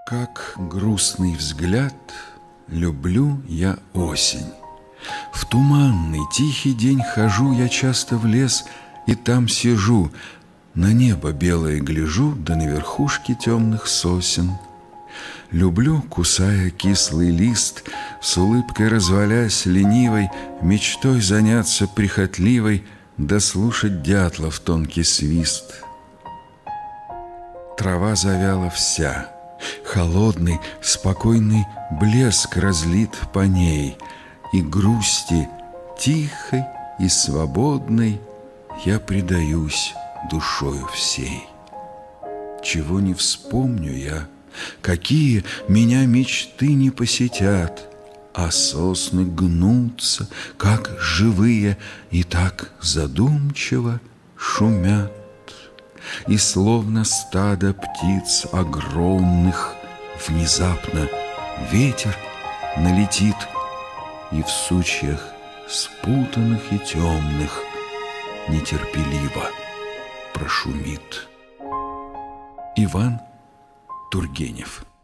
Как грустный взгляд, люблю я осень. В туманный, тихий день хожу я часто в лес, и там сижу, на небо белое гляжу, да на верхушки темных сосен. Люблю, кусая кислый лист, с улыбкой развалясь ленивой, мечтой заняться прихотливой, да слушать дятлов тонкий свист. Трава завяла вся, холодный, спокойный блеск разлит по ней, и грусти тихой и свободной я предаюсь душою всей. Чего не вспомню я, какие меня мечты не посетят, а сосны гнутся, как живые, и так задумчиво шумят. И словно стадо птиц огромных внезапно ветер налетит, и в сучьях спутанных и темных нетерпеливо прошумит. Иван Тургенев.